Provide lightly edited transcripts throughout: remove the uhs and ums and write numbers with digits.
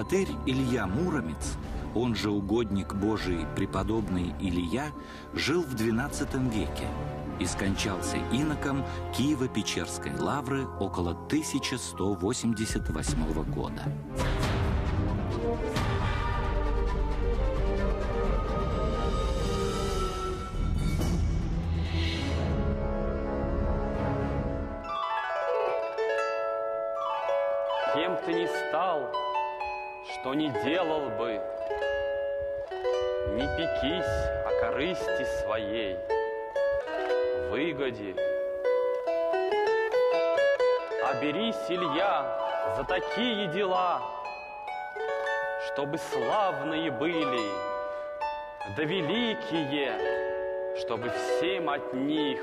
Богатырь Илья Муромец, он же угодник Божий преподобный Илья, жил в XII веке и скончался иноком Киево-Печерской лавры около 1188 года. Кем ты ни стал, что ни делал бы, не пекись о корысти своей, выгоде. А берись, Илья, за такие дела, чтобы славные были, да великие, чтобы всем от них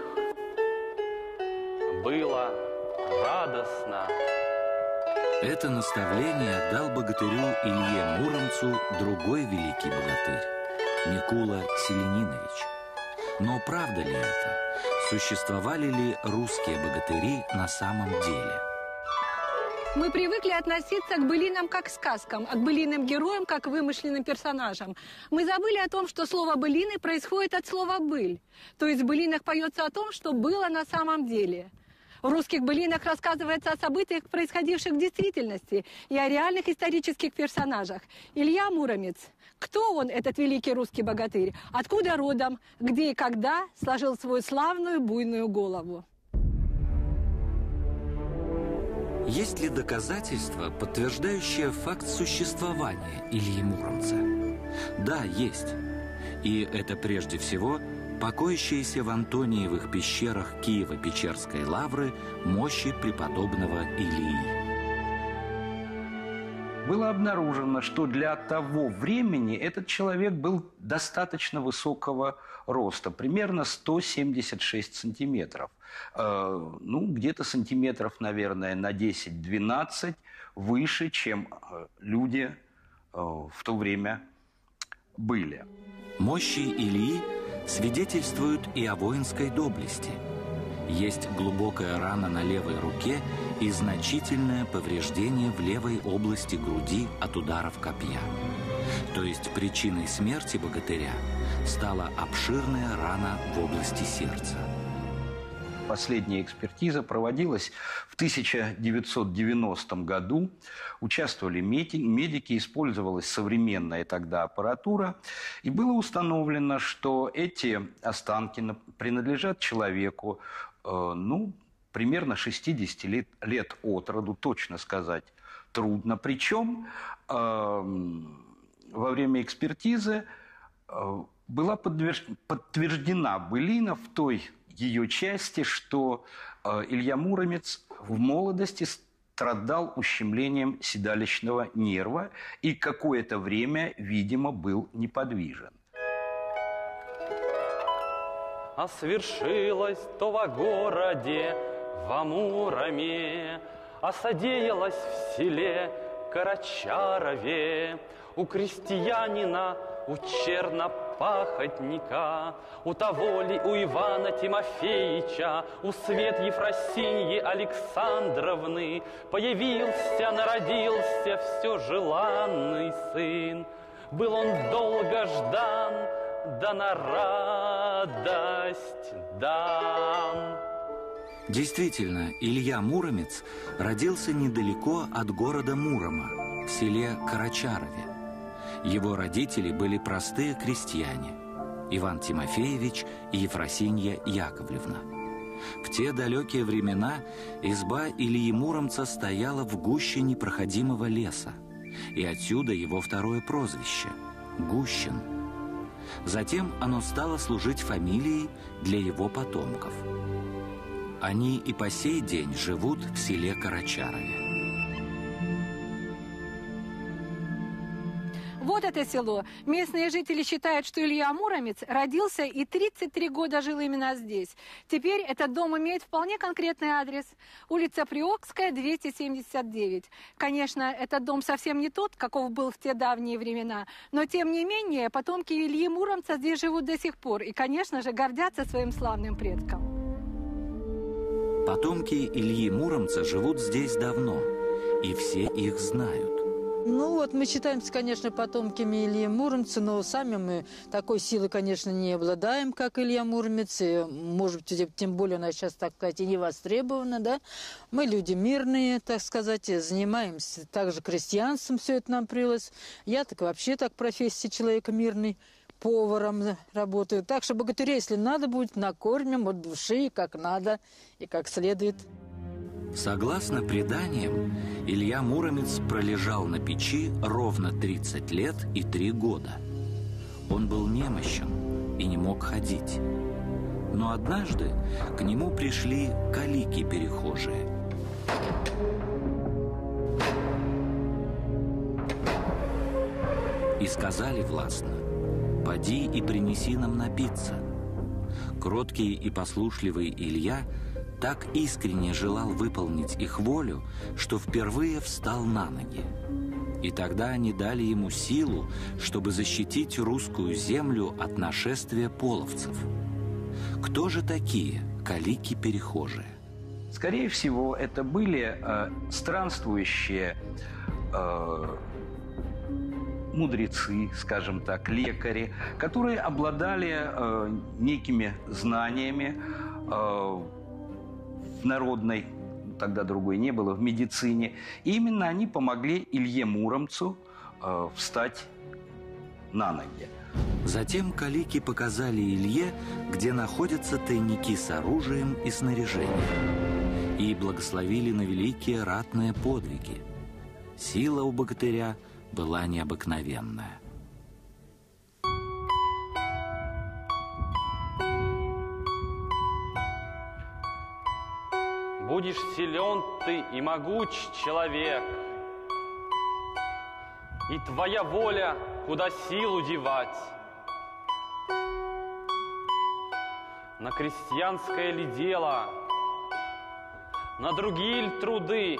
было радостно. Это наставление дал богатырю Илье Муромцу другой великий богатырь – Микула Селенинович. Но правда ли это? Существовали ли русские богатыри на самом деле? Мы привыкли относиться к былинам как к сказкам, а к былиным героям как к вымышленным персонажам. Мы забыли о том, что слово «былины» происходит от слова «быль». То есть в былинах поется о том, что было на самом деле. В русских былинах рассказывается о событиях, происходивших в действительности, и о реальных исторических персонажах. Илья Муромец. Кто он, этот великий русский богатырь? Откуда родом? Где и когда сложил свою славную буйную голову? Есть ли доказательства, подтверждающие факт существования Ильи Муромца? Да, есть. И это прежде всего покоящиеся в Антониевых пещерах Киево-Печерской лавры мощи преподобного Илии. Было обнаружено, что для того времени этот человек был достаточно высокого роста, примерно 176 сантиметров. Где-то сантиметров, наверное, на 10-12 выше, чем люди в то время были. Мощи Илии свидетельствуют и о воинской доблести. Есть глубокая рана на левой руке и значительное повреждение в левой области груди от ударов копья. То есть причиной смерти богатыря стала обширная рана в области сердца. Последняя экспертиза проводилась в 1990 году. Участвовали медики, использовалась современная тогда аппаратура. И было установлено, что эти останки принадлежат человеку, примерно 60 лет от роду, точно сказать трудно. Причем во время экспертизы была подтверждена былина в той ее части, что Илья Муромец в молодости страдал ущемлением седалищного нерва и какое-то время, видимо, был неподвижен. А свершилось то во городе, во Муроме, а содеялось в селе Карачарове, у крестьянина, у чернопахотника, у того ли, у Ивана Тимофеича, у Свет Ефросиньи Александровны появился, народился все желанный сын. Был он долго ждан, да на радость дан. Действительно, Илья Муромец родился недалеко от города Мурома, в селе Карачарове. Его родители были простые крестьяне – Иван Тимофеевич и Ефросинья Яковлевна. В те далекие времена изба Ильи Муромца стояла в гуще непроходимого леса, и отсюда его второе прозвище – Гущин. Затем оно стало служить фамилией для его потомков. Они и по сей день живут в селе Карачарове. Вот это село. Местные жители считают, что Илья Муромец родился и 33 года жил именно здесь. Теперь этот дом имеет вполне конкретный адрес. Улица Приокская, 279. Конечно, этот дом совсем не тот, каков был в те давние времена, но тем не менее потомки Ильи Муромца здесь живут до сих пор и, конечно же, гордятся своим славным предком. Потомки Ильи Муромца живут здесь давно, и все их знают. Ну вот, мы считаемся, конечно, потомками Ильи Муромца, но сами мы такой силы, конечно, не обладаем, как Илья Муромец. И, может быть, тем более она сейчас, так сказать, и не востребована, да. Мы люди мирные, так сказать, занимаемся также крестьянством, все это нам привелось. Я так вообще так профессия человека мирный, поваром работаю. Так что богатырей, если надо будет, накормим от души, как надо и как следует. Согласно преданиям, Илья Муромец пролежал на печи ровно 30 лет и 3 года. Он был немощен и не мог ходить. Но однажды к нему пришли калики-перехожие. И сказали властно: «Поди и принеси нам напиться». Кроткий и послушливый Илья так искренне желал выполнить их волю, что впервые встал на ноги. И тогда они дали ему силу, чтобы защитить русскую землю от нашествия половцев. Кто же такие калики-перехожие? Скорее всего, это были странствующие мудрецы, скажем так, лекари, которые обладали некими знаниями в народной, тогда другой не было, в медицине. И именно они помогли Илье Муромцу встать на ноги. Затем калики показали Илье, где находятся тайники с оружием и снаряжением, и благословили на великие ратные подвиги. Сила у богатыря была необыкновенная. Будешь силен ты и могуч человек, и твоя воля, куда силу девать. На крестьянское ли дело, на другие ли труды,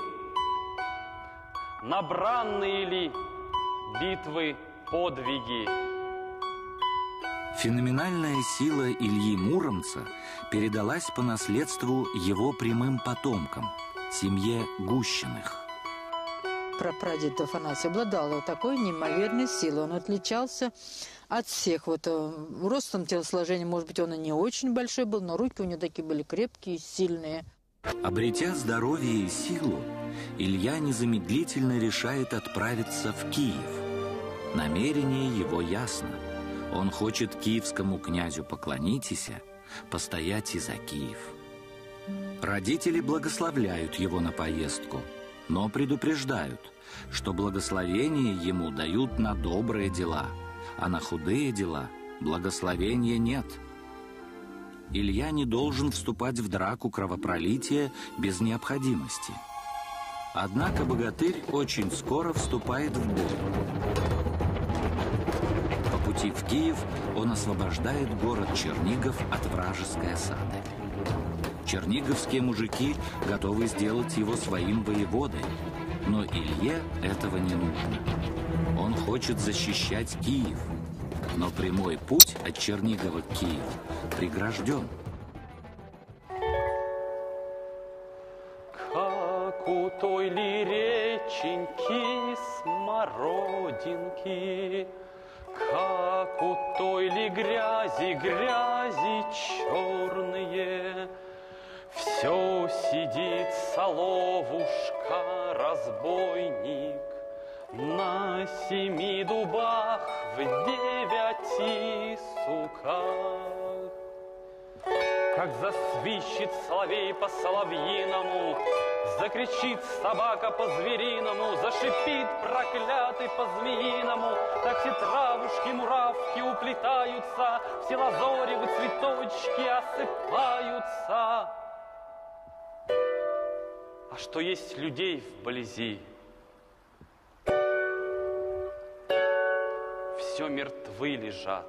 на бранные ли битвы, подвиги? Феноменальная сила Ильи Муромца передалась по наследству его прямым потомкам, семье Гущиных. Прапрадед Афанасий обладал вот такой неимоверной силой. Он отличался от всех. Вот ростом, телосложением, может быть, он и не очень большой был, но руки у него такие были крепкие, сильные. Обретя здоровье и силу, Илья незамедлительно решает отправиться в Киев. Намерение его ясно. Он хочет киевскому князю поклонитесь, постоять и за Киев. Родители благословляют его на поездку, но предупреждают, что благословение ему дают на добрые дела, а на худые дела благословения нет. Илья не должен вступать в драку кровопролития без необходимости. Однако богатырь очень скоро вступает в бой. По пути в Киев он освобождает город Чернигов от вражеской осады. Черниговские мужики готовы сделать его своим воеводой, но Илье этого не нужно. Он хочет защищать Киев, но прямой путь от Чернигова к Киеву прегражден. Как у той ли реченьки смородинки, как у той ли грязи черные, все сидит соловушка-разбойник на 7 дубах в 9 суках. Как засвищет соловей по-соловьиному, закричит собака по-звериному, зашипит проклятый по-змеиному, так все травушки-муравки уплетаются, все лазоревы цветочки осыпаются. А что есть людей вблизи? Все мертвы лежат.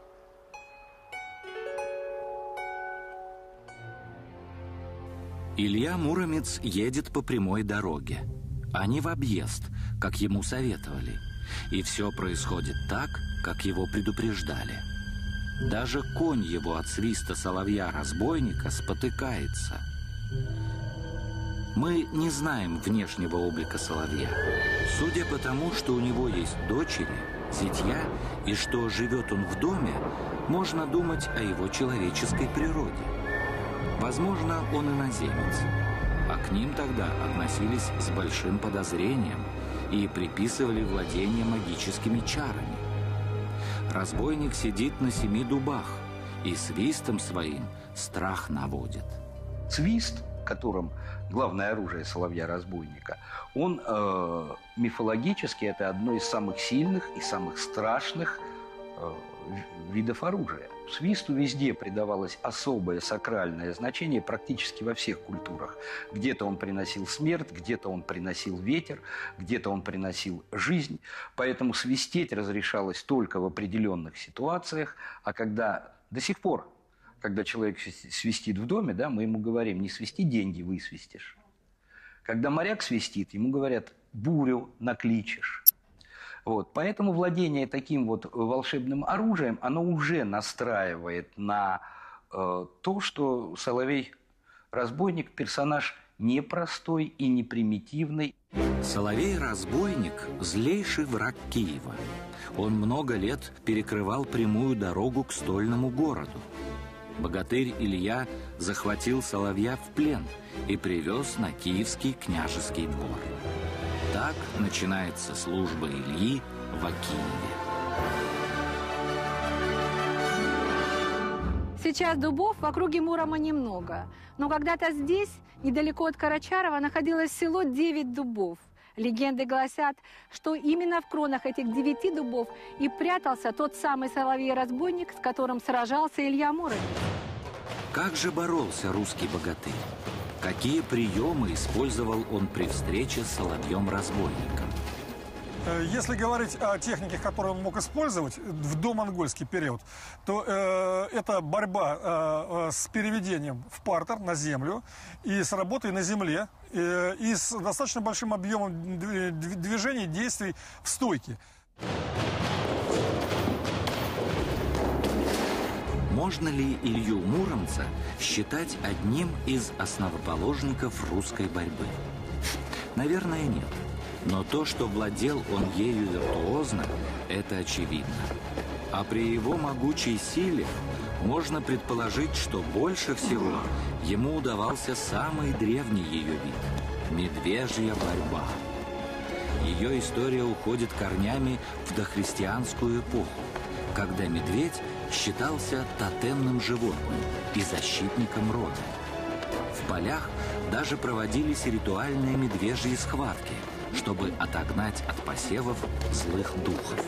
Илья Муромец едет по прямой дороге, а не в объезд, как ему советовали. И все происходит так, как его предупреждали. Даже конь его от свиста соловья-разбойника спотыкается. Мы не знаем внешнего облика соловья. Судя по тому, что у него есть дочери, зятья, и что живет он в доме, можно думать о его человеческой природе. Возможно, он иноземец, а к ним тогда относились с большим подозрением и приписывали владение магическими чарами. Разбойник сидит на 7 дубах и свистом своим страх наводит. Свист, которым главное оружие соловья-разбойника, он мифологически это одно из самых сильных и самых страшных видов оружия. Свисту везде придавалось особое сакральное значение практически во всех культурах. Где-то он приносил смерть, где-то он приносил ветер, где-то он приносил жизнь. Поэтому свистеть разрешалось только в определенных ситуациях. А когда до сих пор, когда человек свистит в доме, да, мы ему говорим: не свисти, деньги высвистишь. Когда моряк свистит, ему говорят: бурю накличешь. Вот. Поэтому владение таким вот волшебным оружием, оно уже настраивает на то, что Соловей-разбойник – персонаж непростой и не примитивный. Соловей-разбойник – злейший враг Киева. Он много лет перекрывал прямую дорогу к стольному городу. Богатырь Илья захватил соловья в плен и привез на Киевский княжеский двор. Так начинается служба Ильи в Киеве. Сейчас дубов в округе Мурома немного, но когда-то здесь, недалеко от Карачарова, находилось село 9 дубов. Легенды гласят, что именно в кронах этих 9 дубов и прятался тот самый соловей-разбойник, с которым сражался Илья Муромец. Как же боролся русский богатырь? Какие приемы использовал он при встрече с соловьем-разбойником? Если говорить о технике, которую он мог использовать в домонгольский период, то это борьба с переведением в партер на землю и с работой на земле, и с достаточно большим объемом движений, действий в стойке. Можно ли Илью Муромца считать одним из основоположников русской борьбы? Наверное, нет. Но то, что владел он ею виртуозно, это очевидно. А при его могучей силе можно предположить, что больше всего ему удавался самый древний ее вид – медвежья борьба. Ее история уходит корнями в дохристианскую эпоху, когда медведь считался тотемным животным и защитником рода. В полях даже проводились ритуальные медвежьи схватки, чтобы отогнать от посевов злых духов.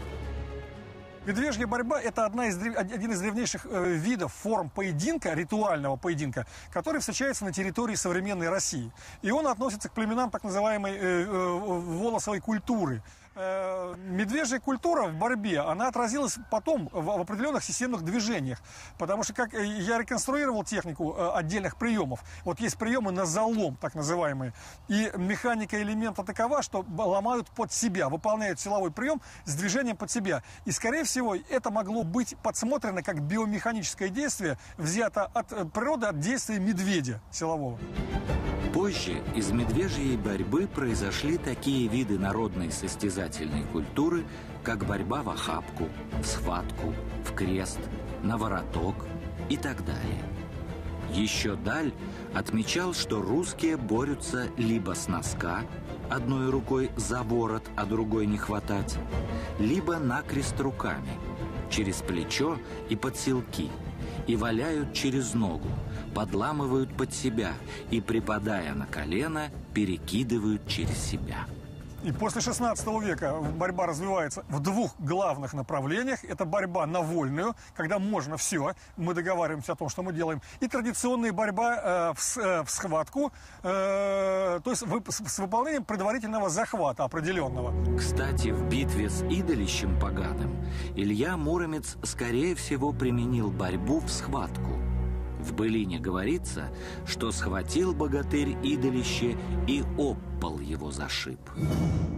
Медвежья борьба – это один из древнейших видов, форм поединка, ритуального поединка, который встречается на территории современной России. И он относится к племенам так называемой волосовой культуры. Медвежья культура в борьбе, она отразилась потом в определенных системных движениях. Потому что, как я реконструировал технику отдельных приемов, вот есть приемы на залом, так называемые, и механика элемента такова, что ломают под себя, выполняют силовой прием с движением под себя. И, скорее всего, это могло быть подсмотрено как биомеханическое действие, взято от природы, от действия медведя силового. Позже из медвежьей борьбы произошли такие виды народной состязательной культуры, как борьба в охапку, в схватку, в крест, на вороток и так далее. Еще Даль отмечал, что русские борются либо с носка, одной рукой за ворот, а другой не хватать, либо накрест руками, через плечо и подселки, и валяют через ногу, подламывают под себя и, припадая на колено, перекидывают через себя. И после 16 века борьба развивается в 2 главных направлениях. Это борьба на вольную, когда можно все, мы договариваемся о том, что мы делаем. И традиционная борьба в схватку, то есть с выполнением предварительного захвата определенного. Кстати, в битве с идолищем поганым Илья Муромец, скорее всего, применил борьбу в схватку. В былине говорится, что схватил богатырь идолище и об пол его зашиб.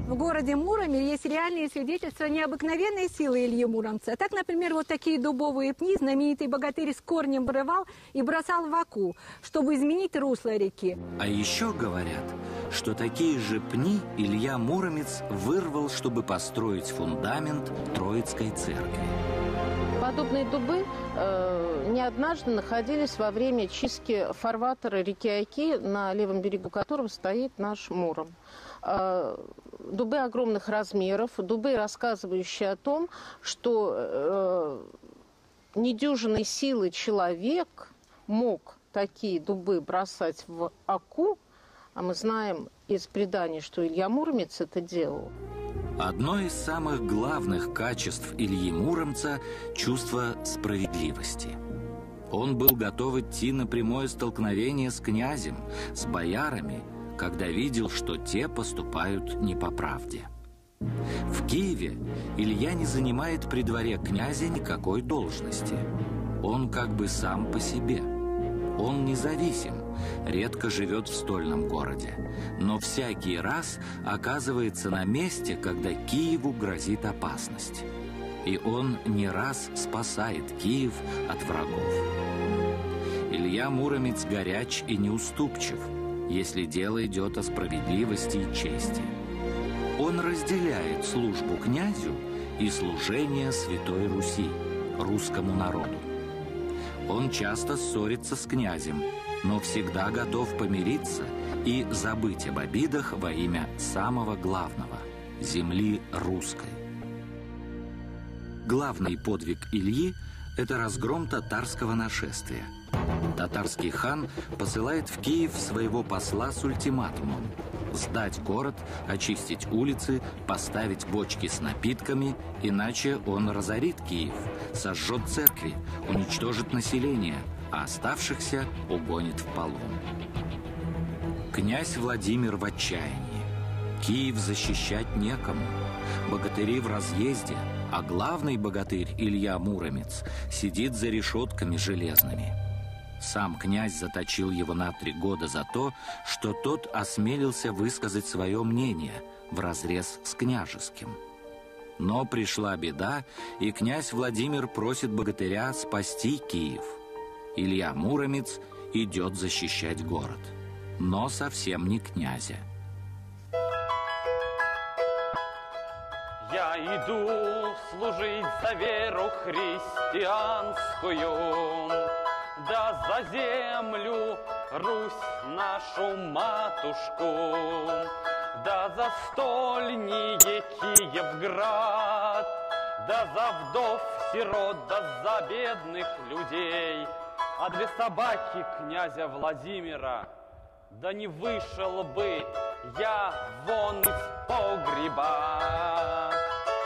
в городе Муроме есть реальные свидетельства необыкновенной силы Ильи Муромца. Так, например, вот такие дубовые пни знаменитый богатырь с корнем вырывал и бросал в Аку, чтобы изменить русло реки. А еще говорят, что такие же пни Илья Муромец вырвал, чтобы построить фундамент Троицкой церкви. Подобные дубы не однажды находились во время чистки фарватера реки Оки, на левом берегу которого стоит наш Муром. Дубы огромных размеров, дубы, рассказывающие о том, что недюжинной силы человек мог такие дубы бросать в Оку, а мы знаем из преданий, что Илья Муромец это делал. Одно из самых главных качеств Ильи Муромца – чувство справедливости. Он был готов идти на прямое столкновение с князем, с боярами, когда видел, что те поступают не по правде. В Киеве Илья не занимает при дворе князя никакой должности. Он как бы сам по себе. Он независим, редко живет в стольном городе, но всякий раз оказывается на месте, когда Киеву грозит опасность. И он не раз спасает Киев от врагов. Илья Муромец горяч и неуступчив, если дело идет о справедливости и чести. Он разделяет службу князю и служение Святой Руси, русскому народу. Он часто ссорится с князем, но всегда готов помириться и забыть об обидах во имя самого главного – земли русской. Главный подвиг Ильи – это разгром татарского нашествия. Татарский хан посылает в Киев своего посла с ультиматумом – сдать город, очистить улицы, поставить бочки с напитками, иначе он разорит Киев, сожжет церкви, уничтожит население, а оставшихся угонит в полон. Князь Владимир в отчаянии. Киев защищать некому. Богатыри в разъезде, а главный богатырь Илья Муромец сидит за решетками железными. Сам князь заточил его на 3 года за то, что тот осмелился высказать свое мнение вразрез с княжеским. Но пришла беда, и князь Владимир просит богатыря спасти Киев. Илья Муромец идет защищать город, но совсем не князя. Я иду служить за веру христианскую, да за землю Русь нашу матушку, да за стольние Киевград, да за вдов, сирот, да за бедных людей, а 2 собаки князя Владимира, да не вышел бы я вон из погреба.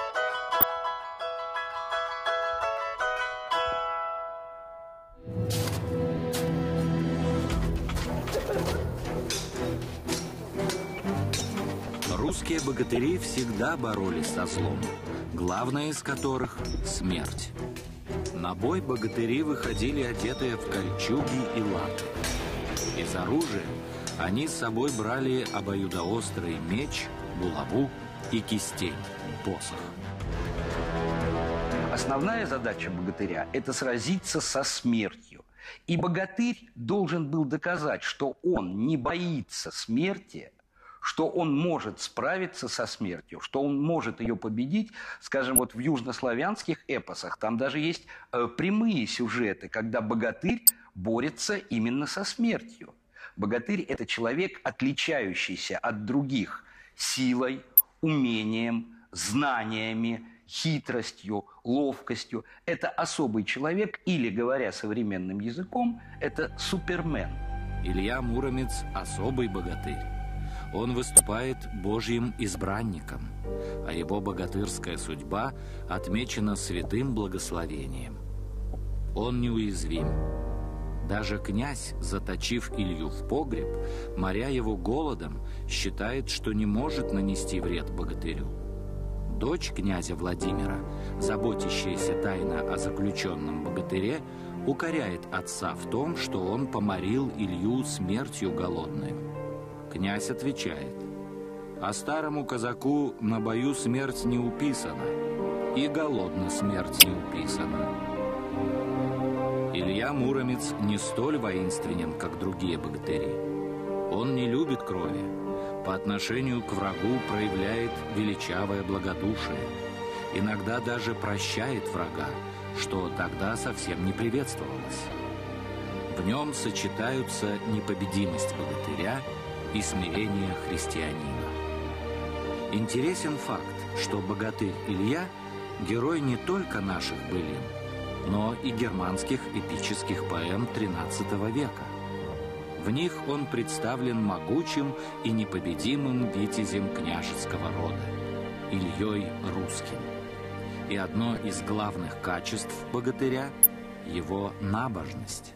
Русские богатыри всегда боролись со злом, главное из которых – смерть. На бой богатыри выходили одетые в кольчуги и латы. Из оружия они с собой брали обоюдоострый меч, булаву и кистень, посох. Основная задача богатыря – это сразиться со смертью. И богатырь должен был доказать, что он не боится смерти, что он может справиться со смертью, что он может ее победить. Скажем, вот в южнославянских эпосах там даже есть прямые сюжеты, когда богатырь борется именно со смертью. Богатырь – это человек, отличающийся от других силой, умением, знаниями, хитростью, ловкостью. Это особый человек, или, говоря современным языком, это супермен. Илья Муромец – особый богатырь. Он выступает Божьим избранником, а его богатырская судьба отмечена святым благословением. Он неуязвим. Даже князь, заточив Илью в погреб, моря его голодом, считает, что не может нанести вред богатырю. Дочь князя Владимира, заботящаяся тайно о заключенном богатыре, укоряет отца в том, что он поморил Илью смертью голодную. Князь отвечает: А старому казаку на бою смерть не уписана, и голодно смерть не уписана. Илья Муромец не столь воинственен, как другие богатыри. Он не любит крови, по отношению к врагу проявляет величавое благодушие, иногда даже прощает врага, что тогда совсем не приветствовалось. В нем сочетаются непобедимость богатыря и смирение христианина. Интересен факт, что богатырь Илья – герой не только наших былин, но и германских эпических поэм XIII века. В них он представлен могучим и непобедимым витязем княжеского рода – Ильей Русским. И одно из главных качеств богатыря – его набожность.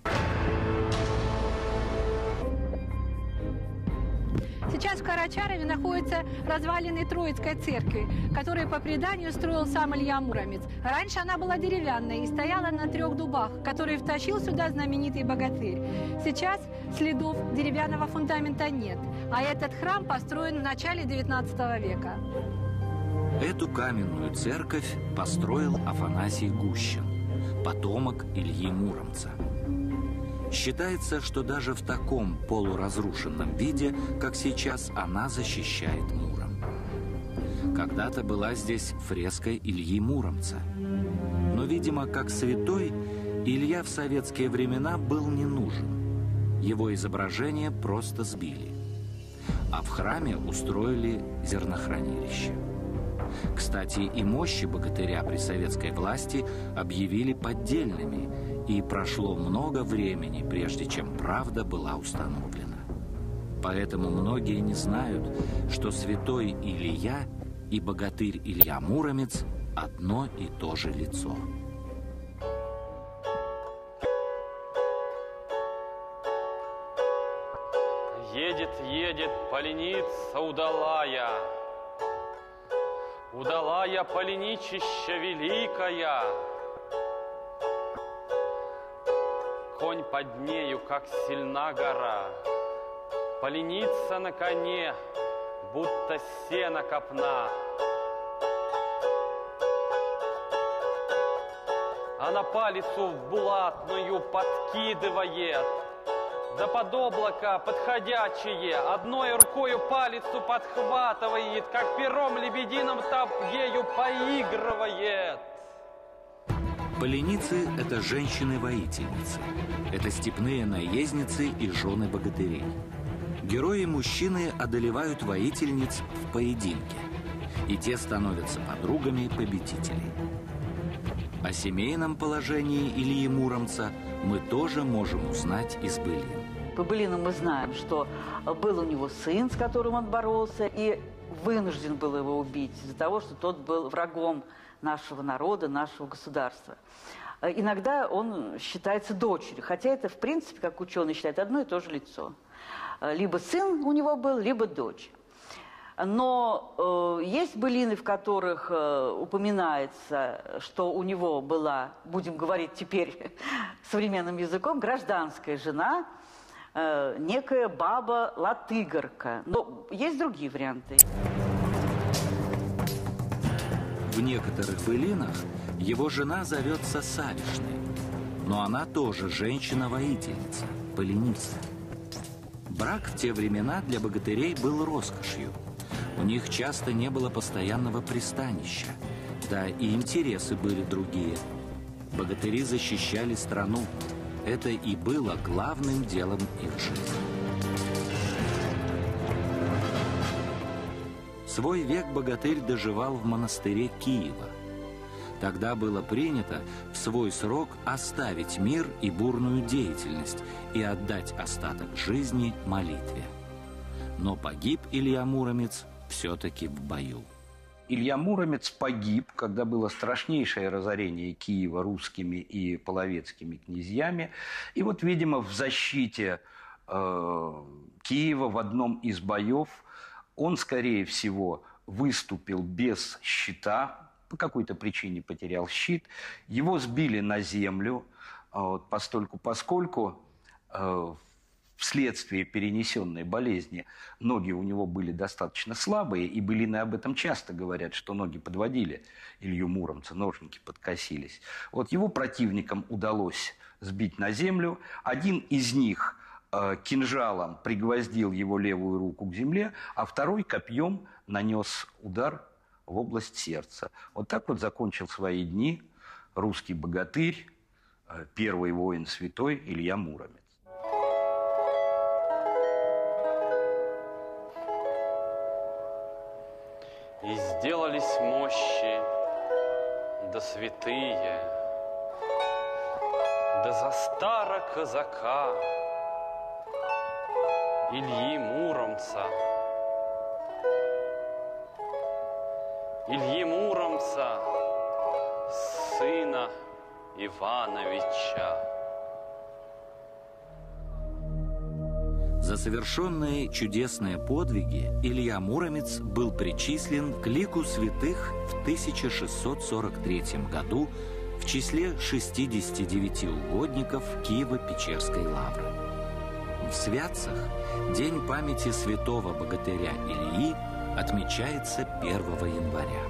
Сейчас в Карачарове находятся развалины Троицкой церкви, которую по преданию строил сам Илья Муромец. Раньше она была деревянной и стояла на 3 дубах, которые втащил сюда знаменитый богатырь. Сейчас следов деревянного фундамента нет, а этот храм построен в начале XIX века. Эту каменную церковь построил Афанасий Гущин, потомок Ильи Муромца. Считается, что даже в таком полуразрушенном виде, как сейчас, она защищает Муром. Когда-то была здесь фреска Ильи Муромца. Но, видимо, как святой, Илья в советские времена был не нужен. Его изображение просто сбили. А в храме устроили зернохранилище. Кстати, и мощи богатыря при советской власти объявили поддельными, и прошло много времени, прежде чем правда была установлена. Поэтому многие не знают, что святой Илья и богатырь Илья Муромец одно и то же лицо. Едет, едет поленица удалая, удалая поленичища великая. Конь под нею, как сильна гора, поленица на коне, будто сено копна. Она палицу в булатную подкидывает, да под облако подходячие одной рукою палицу подхватывает, как пером лебединым там ею поигрывает. Поленицы – это женщины-воительницы. Это степные наездницы и жены богатырей. Герои-мужчины одолевают воительниц в поединке, и те становятся подругами победителей. О семейном положении Ильи Муромца мы тоже можем узнать из былин. По былинам мы знаем, что был у него сын, с которым он боролся, и вынужден был его убить из-за того, что тот был врагом нашего народа, нашего государства. Иногда он считается дочерью, хотя это, в принципе, как ученые считают, одно и то же лицо. Либо сын у него был, либо дочь. Но есть былины, в которых упоминается, что у него была, будем говорить теперь современным языком, гражданская жена, некая баба Латыгорка. Но есть другие варианты. В некоторых былинах его жена зовется Савишной, но она тоже женщина-воительница, поленица. Брак в те времена для богатырей был роскошью. У них часто не было постоянного пристанища, да и интересы были другие. Богатыри защищали страну. Это и было главным делом их жизни. Свой век богатырь доживал в монастыре Киева. Тогда было принято в свой срок оставить мир и бурную деятельность и отдать остаток жизни молитве. Но погиб Илья Муромец все-таки в бою. Илья Муромец погиб, когда было страшнейшее разорение Киева русскими и половецкими князьями. И вот, видимо, в защите Киева в одном из боев он, скорее всего, выступил без щита, по какой-то причине потерял щит. Его сбили на землю, поскольку вследствие перенесенной болезни ноги у него были достаточно слабые, и былины об этом часто говорят, что ноги подводили Илью Муромца, ножники подкосились. Вот его противникам удалось сбить на землю. Один из них кинжалом пригвоздил его левую руку к земле, а второй копьем нанес удар в область сердца. Вот так вот закончил свои дни русский богатырь, первый воин святой Илья Муромец. И сделались мощи, да святые, да за старо казака Ильи Муромца. Ильи Муромца, сына Ивановича. За совершенные чудесные подвиги Илья Муромец был причислен к лику святых в 1643 году в числе 69 угодников Киево-Печерской лавры. В Святцах День памяти святого богатыря Ильи отмечается 1 января.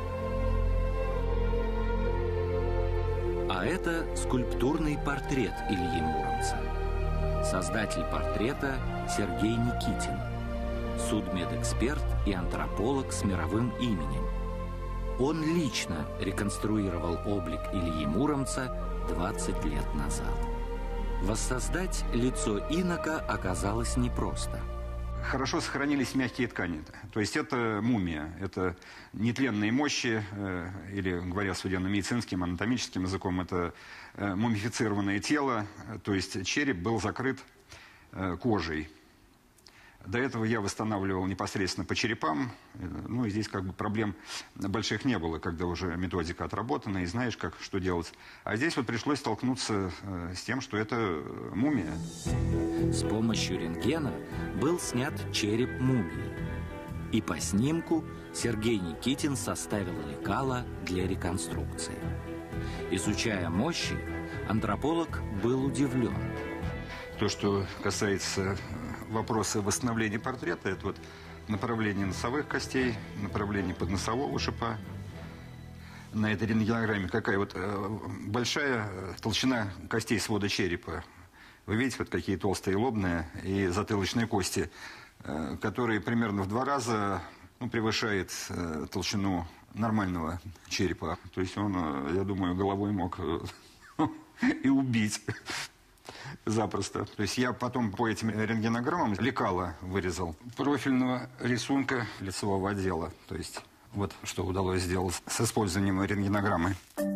А это скульптурный портрет Ильи Муромца. Создатель портрета Сергей Никитин, судмедэксперт и антрополог с мировым именем. Он лично реконструировал облик Ильи Муромца 20 лет назад. Воссоздать лицо инока оказалось непросто. Хорошо сохранились мягкие ткани. То есть это мумия, это нетленные мощи, или, говоря судебно-медицинским, анатомическим языком, это мумифицированное тело, то есть череп был закрыт кожей. До этого я восстанавливал непосредственно по черепам, ну и здесь как бы проблем больших не было, когда уже методика отработана и знаешь, как, что делать. А здесь вот пришлось столкнуться с тем, что это мумия. С помощью рентгена был снят череп мумии. И по снимку Сергей Никитин составил лекало для реконструкции. Изучая мощи, антрополог был удивлен. То, что касается вопроса восстановления портрета, это вот направление носовых костей, направление подносового шипа. На этой рентгенограмме какая вот большая толщина костей свода черепа. Вы видите, вот какие толстые лобные и затылочные кости, которые примерно в 2 раза превышает толщину нормального черепа. То есть он, я думаю, головой мог и убить. Запросто. То есть я потом по этим рентгенограммам лекало вырезал профильного рисунка лицевого отдела. То есть вот что удалось сделать с использованием рентгенограммы.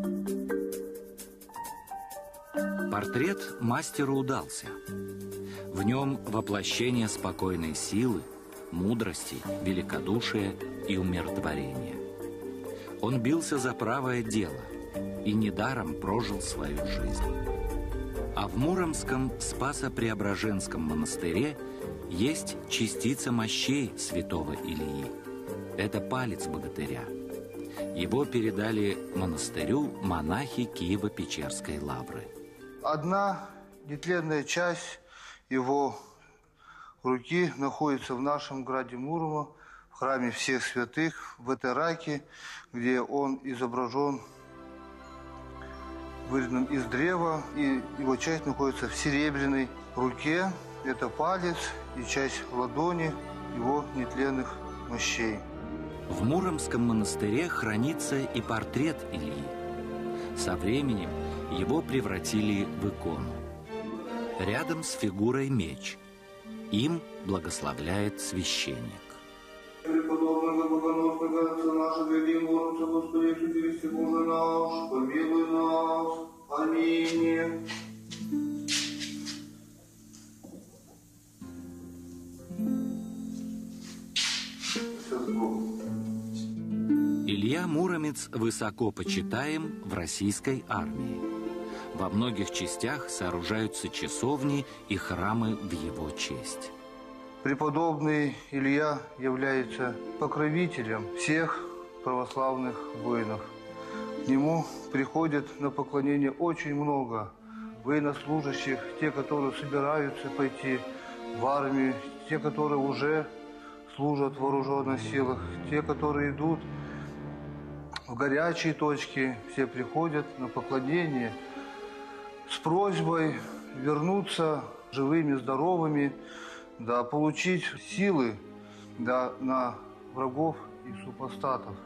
Портрет мастеру удался. В нем воплощение спокойной силы, мудрости, великодушия и умиротворения. Он бился за правое дело и недаром прожил свою жизнь. А в Муромском Спасо-Преображенском монастыре есть частица мощей святого Ильи. Это палец богатыря. Его передали монастырю монахи Киево-Печерской лавры. Одна нетленная часть его руки находится в нашем граде Мурома, в храме всех святых, в этой раке, где он изображен вырезанным из древа, и его часть находится в серебряной руке. Это палец и часть ладони его нетленных мощей. В Муромском монастыре хранится и портрет Ильи. Со временем его превратили в икону. Рядом с фигурой меч. Им благословляет священник. Преподобный богоносный отца нашего Ильи Муромца, Господи, Христе Боже наш, помилуй нас. Аминь. Илья Муромец высоко почитаем в российской армии. Во многих частях сооружаются часовни и храмы в его честь. Преподобный Илья является покровителем всех православных воинов. К нему приходят на поклонение очень много военнослужащих, те, которые собираются пойти в армии, те, которые уже служат в вооруженных силах, те, которые идут в горячие точки, все приходят на поклонение с просьбой вернуться живыми, здоровыми, да, получить силы, да, на врагов и супостатов.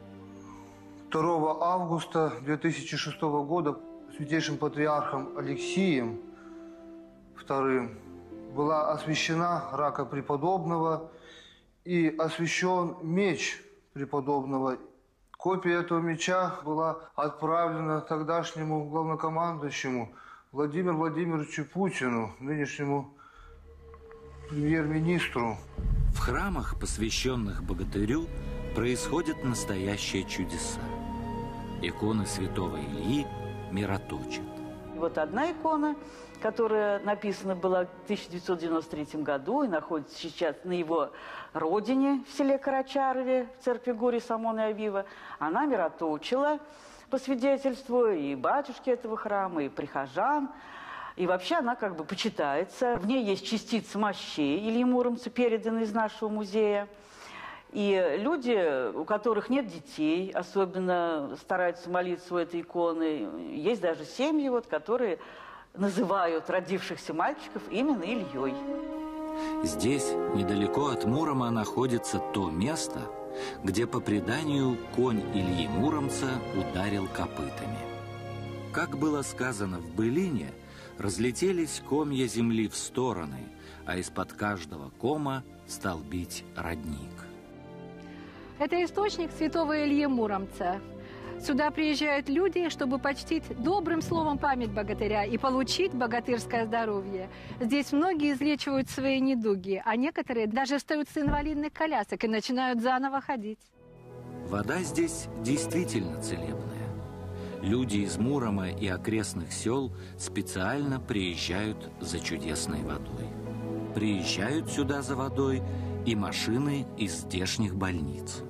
2 августа 2006 года святейшим патриархом Алексием II была освящена рака преподобного и освящен меч преподобного. Копия этого меча была отправлена тогдашнему главнокомандующему Владимиру Владимировичу Путину, нынешнему премьер-министру. В храмах, посвященных богатырю, происходят настоящие чудеса. Иконы святого Ильи мироточат. Вот одна икона, которая написана была в 1993 году и находится сейчас на его родине в селе Карачарове, в церкви Гори Самона и Авива, она мироточила по свидетельству и батюшки этого храма, и прихожан. И вообще она как бы почитается. В ней есть частицы мощей Ильи Муромца, переданные из нашего музея. И люди, у которых нет детей, особенно стараются молиться у этой иконы. Есть даже семьи, вот, которые называют родившихся мальчиков именно Ильей. Здесь, недалеко от Мурома, находится то место, где, по преданию, конь Ильи Муромца ударил копытами. Как было сказано в былине, разлетелись комья земли в стороны, а из-под каждого кома стал бить родник. Это источник святого Ильи Муромца. Сюда приезжают люди, чтобы почтить добрым словом память богатыря и получить богатырское здоровье. Здесь многие излечивают свои недуги, а некоторые даже встают с инвалидных колясок и начинают заново ходить. Вода здесь действительно целебная. Люди из Мурома и окрестных сел специально приезжают за чудесной водой. Приезжают сюда за водой и машины из здешних больниц.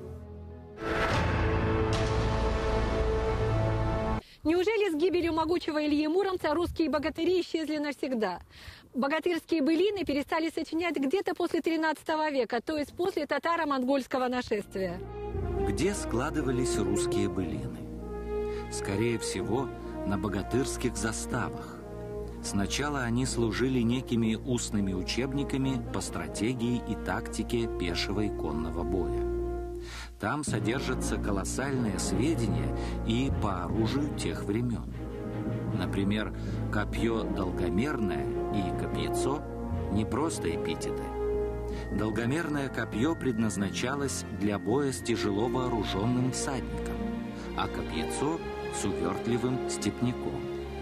Неужели с гибелью могучего Ильи Муромца русские богатыри исчезли навсегда? Богатырские былины перестали сочинять где-то после XIII века, то есть после татаро-монгольского нашествия. Где складывались русские былины? Скорее всего, на богатырских заставах. Сначала они служили некими устными учебниками по стратегии и тактике пешего и конного боя. Там содержатся колоссальные сведения и по оружию тех времен. Например, копье долгомерное и копьецо – не просто эпитеты. Долгомерное копье предназначалось для боя с тяжело вооруженным всадником, а копьецо – с увертливым степняком.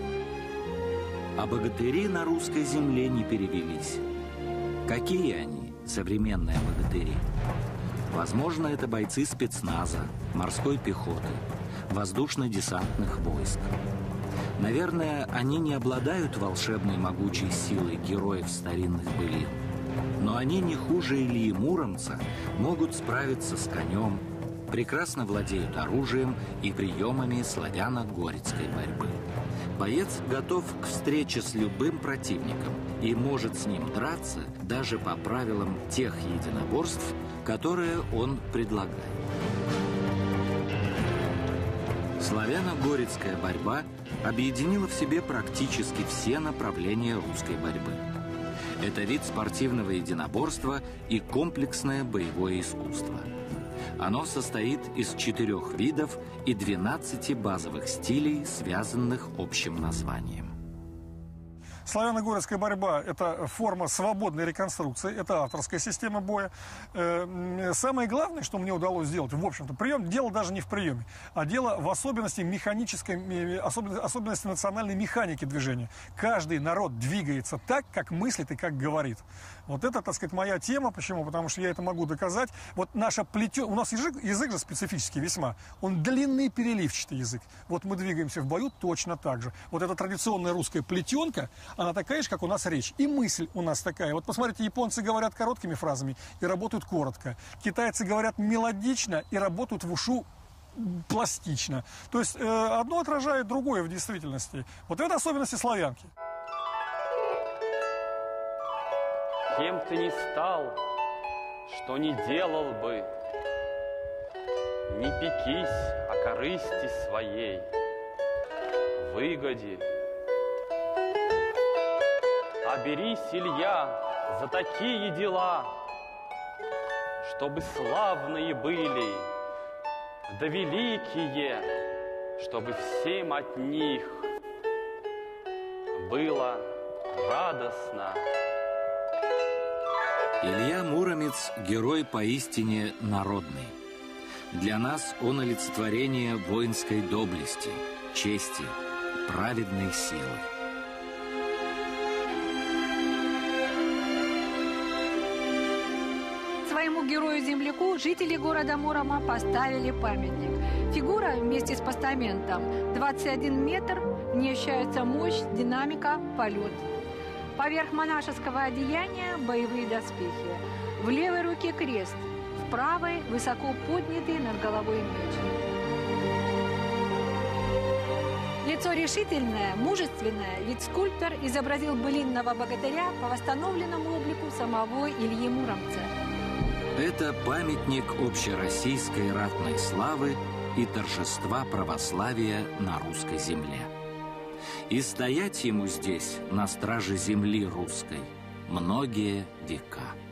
А богатыри на русской земле не перевелись. Какие они, современные богатыри? Возможно, это бойцы спецназа, морской пехоты, воздушно-десантных войск. Наверное, они не обладают волшебной могучей силой героев старинных былин. Но они не хуже Ильи Муромца могут справиться с конем, прекрасно владеют оружием и приемами славяно-горецкой борьбы. Боец готов к встрече с любым противником и может с ним драться даже по правилам тех единоборств, которые он предлагает. Славяно-горецкая борьба объединила в себе практически все направления русской борьбы. Это вид спортивного единоборства и комплексное боевое искусство. Оно состоит из 4 видов и 12 базовых стилей, связанных общим названием. Славяно-горецкая борьба – это форма свободной реконструкции, это авторская система боя. Самое главное, что мне удалось сделать, в общем-то, дело даже не в приеме, а дело в особенности механической, особенности национальной механики движения. Каждый народ двигается так, как мыслит и как говорит. Вот это, так сказать, моя тема. Почему? Потому что я это могу доказать. Вот наша у нас язык же специфический весьма. Он длинный, переливчатый язык. Вот мы двигаемся в бою точно так же. Вот эта традиционная русская плетенка, она такая же, как у нас речь. И мысль у нас такая. Вот посмотрите, японцы говорят короткими фразами и работают коротко. Китайцы говорят мелодично и работают в ушу пластично. То есть одно отражает другое в действительности. Вот это особенности славянки. Кем ты ни стал, что ни делал бы, не пекись о корысти своей, выгоде. А берись, Илья, за такие дела, чтобы славные были, да великие, чтобы всем от них было радостно. Илья Муромец – герой поистине народный. Для нас он олицетворение воинской доблести, чести, праведной силы. Своему герою-земляку жители города Мурома поставили памятник. Фигура вместе с постаментом 21 метр, в ней ощущается мощь, динамика, полет. Поверх монашеского одеяния боевые доспехи. В левой руке крест, в правой высоко поднятый над головой меч. Лицо решительное, мужественное, ведь скульптор изобразил былинного богатыря по восстановленному облику самого Ильи Муромца. Это памятник общероссийской ратной славы и торжества православия на русской земле. И стоять ему здесь, на страже земли русской, многие века.